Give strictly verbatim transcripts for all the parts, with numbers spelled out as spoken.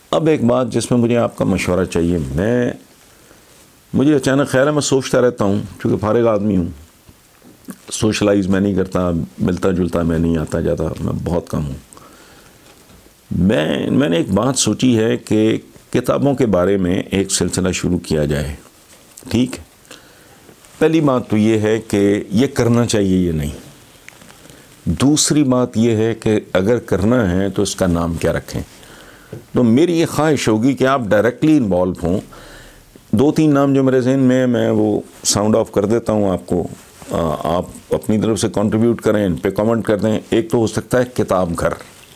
अब एक बात जिसमें मुझे आपका मशवरा चाहिए। मैं मुझे अचानक ख्याल है, मैं सोचता रहता हूँ, चूँकि फारिग आदमी हूँ, सोशलाइज मैं नहीं करता, मिलता जुलता मैं नहीं, आता जाता मैं बहुत कम हूँ। मैं मैंने एक बात सोची है कि किताबों के बारे में एक सिलसिला शुरू किया जाए। ठीक है, पहली बात तो ये है कि ये करना चाहिए ये नहीं। दूसरी बात ये है कि अगर करना है तो इसका नाम क्या रखें। तो मेरी ये ख्वाहिश होगी कि आप डायरेक्टली इन्वॉल्व हों। दो तीन नाम जो मेरे जहन में मैं वो साउंड ऑफ कर देता हूँ आपको, आ, आप अपनी तरफ से कंट्रीब्यूट करें, इन पे कमेंट कर दें। एक तो हो सकता है किताब घर,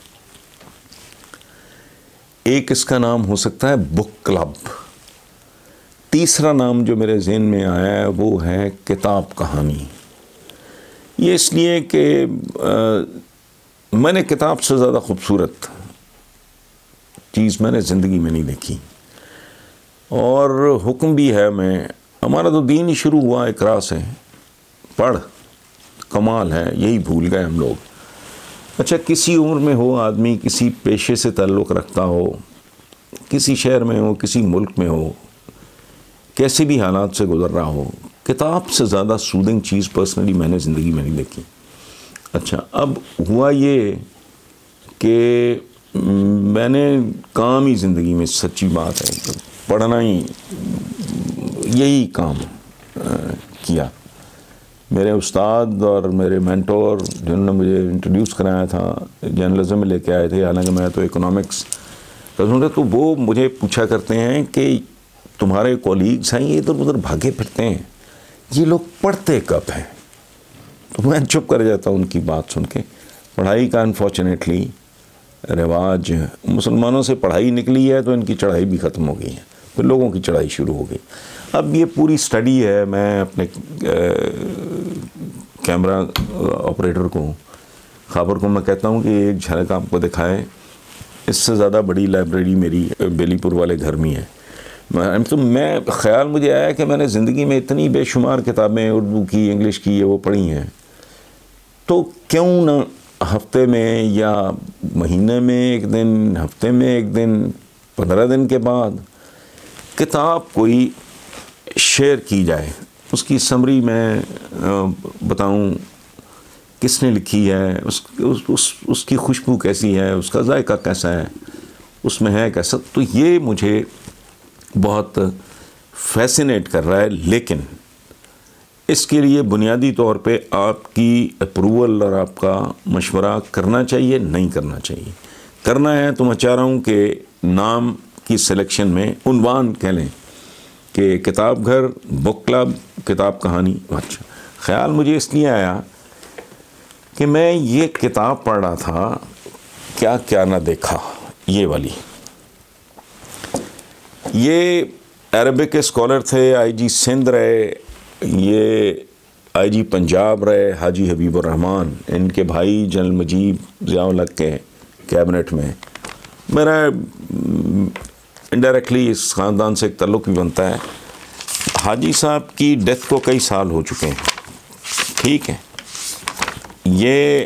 एक इसका नाम हो सकता है बुक क्लब, तीसरा नाम जो मेरे जहन में आया है वो है किताब कहानी। ये इसलिए कि मैंने किताब से ज़्यादा खूबसूरत चीज़ मैंने ज़िंदगी में नहीं देखी, और हुक्म भी है। मैं हमारा तो दीन ही शुरू हुआ इकरा से, पढ़, कमाल है, यही भूल गए हम लोग। अच्छा, किसी उम्र में हो आदमी, किसी पेशे से ताल्लुक़ रखता हो, किसी शहर में हो, किसी मुल्क में हो, कैसे भी हालात से गुज़र रहा हो, किताब से ज़्यादा सूदिंग चीज़ पर्सनली मैंने ज़िंदगी में नहीं देखी। अच्छा, अब हुआ ये कि मैंने काम ही ज़िंदगी में, सच्ची बात है, तो पढ़ना ही यही काम आ, किया। मेरे उस्ताद और मेरे मेंटोर जिन्होंने मुझे इंट्रोड्यूस कराया था, जर्नलिज्म में लेके आए थे, हालांकि मैं तो इकोनॉमिक्स का सुन रहा, तो वो मुझे पूछा करते हैं कि तुम्हारे कॉलीग्स हैं ये इधर उधर भागे फिरते हैं, ये लोग पढ़ते कब हैं? तो मैं चुप कर जाता हूँ उनकी बात सुन के। पढ़ाई का अनफॉर्चुनेटली रिवाज, मुसलमानों से पढ़ाई निकली है तो इनकी चढ़ाई भी ख़त्म हो गई है, फिर लोगों की चढ़ाई शुरू हो गई। अब ये पूरी स्टडी है, मैं अपने कैमरा ऑपरेटर को, खबर को मैं कहता हूँ कि एक झलक आपको दिखाए, इससे ज़्यादा बड़ी लाइब्रेरी मेरी बेलीपुर वाले घर में है। मैं तो मैं ख्याल मुझे आया कि मैंने ज़िंदगी में इतनी बेशुमार किताबें उर्दू की, इंग्लिश की, ये वो पढ़ी हैं, तो क्यों ना हफ्ते में या महीने में एक दिन, हफ्ते में एक दिन, पंद्रह दिन के बाद किताब कोई शेयर की जाए, उसकी समरी मैं बताऊं, किसने लिखी है, उस, उस, उस उसकी खुशबू कैसी है, उसका जायका कैसा है, उसमें है कैसा। तो ये मुझे बहुत फैसिनेट कर रहा है, लेकिन इसके लिए बुनियादी तौर पे आपकी अप्रूवल और आपका मशवरा करना चाहिए, नहीं करना चाहिए। करना है तो मैं चाह रहा हूँ कि नाम की सिलेक्शन में उन्वान कह लें कि किताब घर, बुक क्लब, किताब कहानी। अच्छा, ख्याल मुझे इसलिए आया कि मैं ये किताब पढ़ रहा था, क्या क्या ना देखा, ये वाली। ये अरबिक के स्कॉलर थे, आईजी सिंध रहे, ये आईजी पंजाब रहे, हाजी हबीबुर रहमान, इनके भाई जनरल मजीब ज़िया-उल हक के कैबिनेट में। मेरा इनडायरेक्टली इस ख़ानदान से एक ताल्लुक़ भी बनता है। हाजी साहब की डेथ को कई साल हो चुके हैं, ठीक है। ये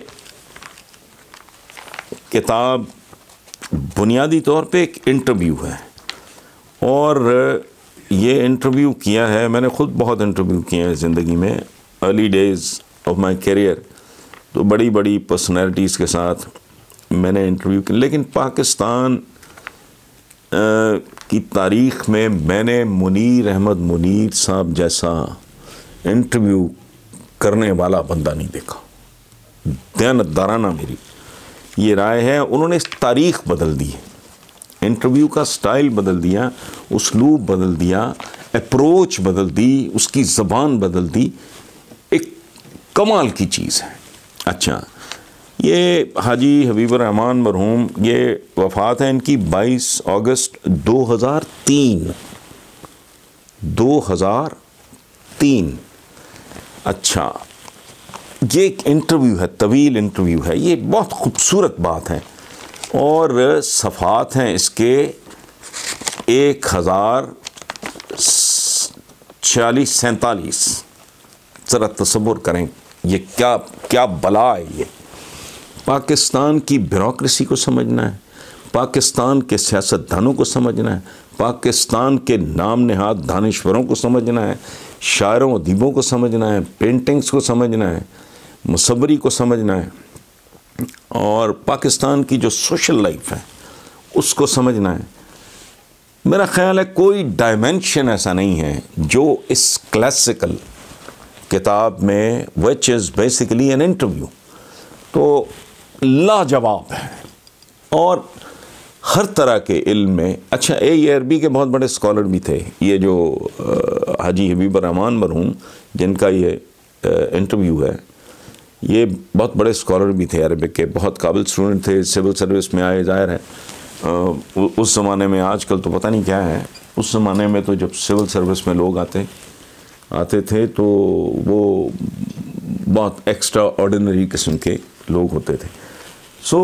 किताब बुनियादी तौर पे एक इंटरव्यू है, और ये इंटरव्यू किया है, मैंने ख़ुद बहुत इंटरव्यू किए हैं ज़िंदगी में, early days of my career, तो बड़ी बड़ी पर्सनैलिटीज़ के साथ मैंने इंटरव्यू किया। लेकिन पाकिस्तान आ, की तारीख़ में मैंने मुनीर अहमद मुनीर साहब जैसा इंटरव्यू करने वाला बंदा नहीं देखा। दयानतदाराना मेरी ये राय है। उन्होंने तारीख़ बदल दी, इंटरव्यू का स्टाइल बदल दिया, उसलूब बदल दिया, अप्रोच बदल दी, उसकी ज़बान बदल दी, एक कमाल की चीज़ है। अच्छा, ये हाजी हबीबुर रहमान मरहूम, ये वफ़ात है इनकी बाईस अगस्त दो हज़ार तीन, दो हज़ार तीन। अच्छा, ये एक इंटरव्यू है, तवील इंटरव्यू है, ये बहुत खूबसूरत बात है, और सफ़ात हैं इसके एक हज़ार छियालीस सैंतालीस। ज़रा तसव्वुर करें ये क्या क्या बला है। ये पाकिस्तान की ब्यूरोक्रेसी को समझना है, पाकिस्तान के सियासतदानों को समझना है, पाकिस्तान के नाम नहाद दानिश्वरों को समझना है, शायरों अदीबों को समझना है, पेंटिंग्स को समझना है, मुसव्वरी को समझना है, और पाकिस्तान की जो सोशल लाइफ है उसको समझना है। मेरा ख़्याल है कोई डायमेंशन ऐसा नहीं है जो इस क्लासिकल किताब में, which is basically an interview, तो लाजवाब है। और हर तरह के इल्म में, अच्छा ए अरबी के बहुत बड़े स्कॉलर भी थे, ये जो हाजी हबीब रहमान मरहूम जिनका ये इंटरव्यू है, ये बहुत बड़े स्कॉलर भी थे, अरबिक के बहुत काबिल स्टूडेंट थे, सिविल सर्विस में आए, जाहिर है उस ज़माने में, आजकल तो पता नहीं क्या है, उस ज़माने में तो जब सिविल सर्विस में लोग आते आते थे तो वो बहुत एक्स्ट्रा ऑर्डिनरी किस्म के लोग होते थे। सो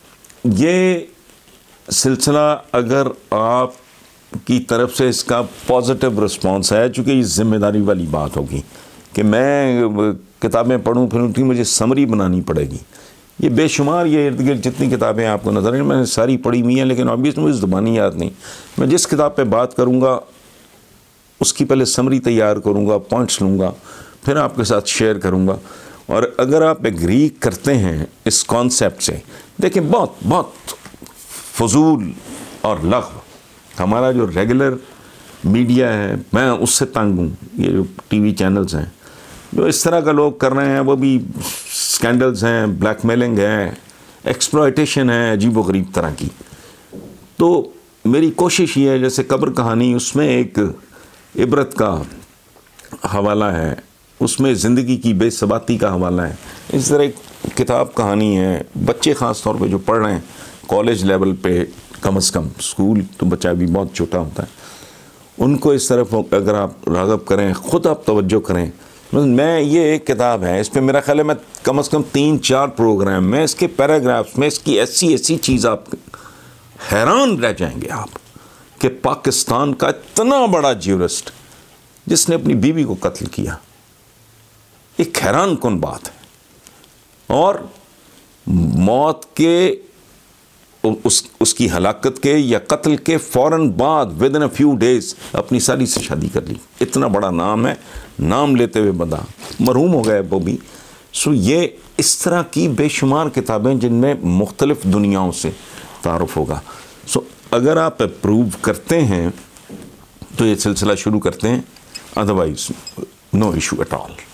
ये सिलसिला अगर आप की तरफ से इसका पॉजिटिव रिस्पांस है, चूँकि ये ज़िम्मेदारी वाली बात होगी कि मैं किताबें पढ़ूँ फिर उनकी मुझे समरी बनानी पड़ेगी। ये बेशुमार ये इर्द गिर्द जितनी किताबें आपको नज़र आएंगी मैंने सारी पढ़ी हुई हैं, लेकिन ऑब्वियसली मुझे ज़ुबानी याद नहीं। मैं जिस किताब पे बात करूँगा उसकी पहले समरी तैयार करूँगा, पॉइंट्स लूँगा, फिर आपके साथ शेयर करूँगा। और अगर आप एग्री करते हैं इस कॉन्सेप्ट से, देखिए बहुत बहुत फजूल और लग़्व हमारा जो रेगुलर मीडिया है, मैं उससे तंग हूँ। ये जो टीवी चैनल्स हैं जो इस तरह का लोग कर रहे हैं, वो भी स्कैंडल्स हैं, ब्लैकमेलिंग है, एक्सप्लॉयटेशन है अजीब व गरीब तरह की। तो मेरी कोशिश ये है, जैसे कब्र कहानी, उसमें एक इबरत का हवाला है, उसमें ज़िंदगी की बेसबाती का हवाला है। इस तरह एक किताब कहानी है, बच्चे ख़ास तौर पे जो पढ़ रहे हैं कॉलेज लेवल पे, कम अज़ कम, स्कूल तो बच्चा भी बहुत छोटा होता है, उनको इस तरफ अगर आप राग़ब करें, ख़ुद आप तवज्जो करें। मैं ये एक किताब है, इस पर मेरा ख्याल है मैं कम अज़ कम तीन चार प्रोग्राम में इसके पैराग्राफ्स में इसकी ऐसी ऐसी चीज़ आप हैरान रह जाएंगे आप कि पाकिस्तान का इतना बड़ा ज्यूरिस्ट जिसने अपनी बीवी को कत्ल किया, एक हैरान कौन बात है। और मौत के उस उसकी हलाकत के या कत्ल के फ़ौरन बाद within a few days अपनी साली से शादी कर ली। इतना बड़ा नाम है, नाम लेते हुए बंदा मरहूम हो गया वो भी। सो ये इस तरह की बेशुमार किताबें जिनमें मुख्तलिफ़ दुनियाओं से तारुफ होगा। सो अगर आप अप्रूव करते हैं तो ये सिलसिला शुरू करते हैं, otherwise no issue at all.